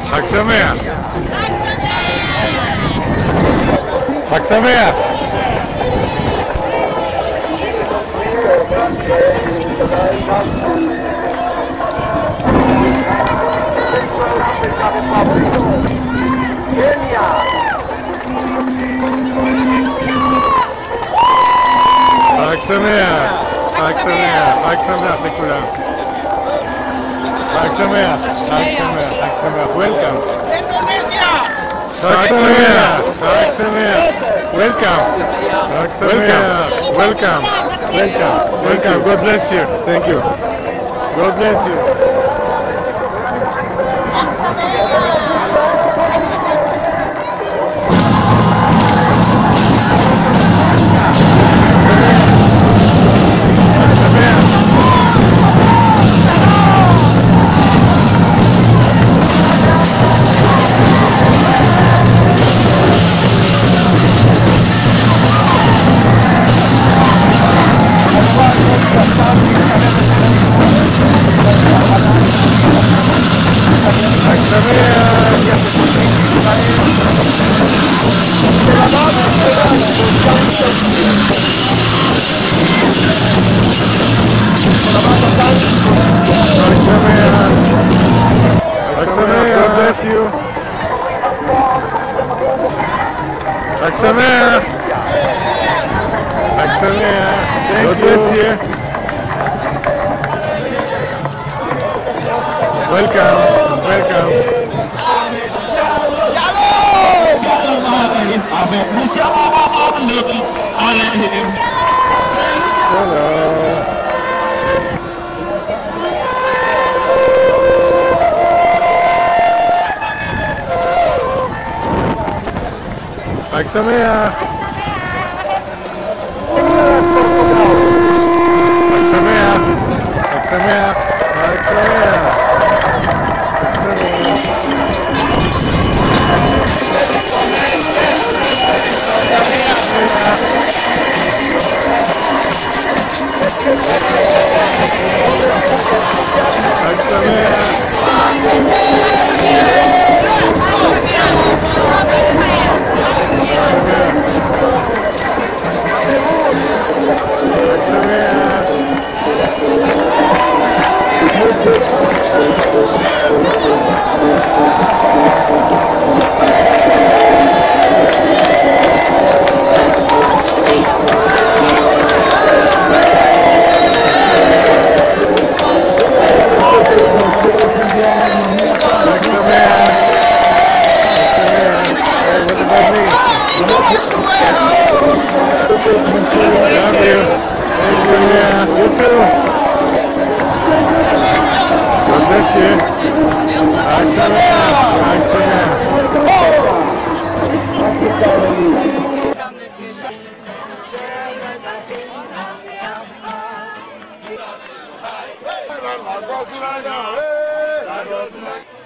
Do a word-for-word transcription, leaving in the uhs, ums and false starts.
חג שמח! חג שמח! חג שמח! חג שמח! חג שמח לכולם! חג שמח! חג שמח! חג שמח! וולקאם! אינדונזיה! חג שמח! חג שמח! וולקאם! חג שמח! וולקאם! וולקאם! וולקאם! God bless you! Thank you! God bless you! God bless you. חג שמח. חג שמח. God bless you. Welcome. Welcome. חג שמח! חג שמח! חג שמח! חג שמח! חג שמח! Hey!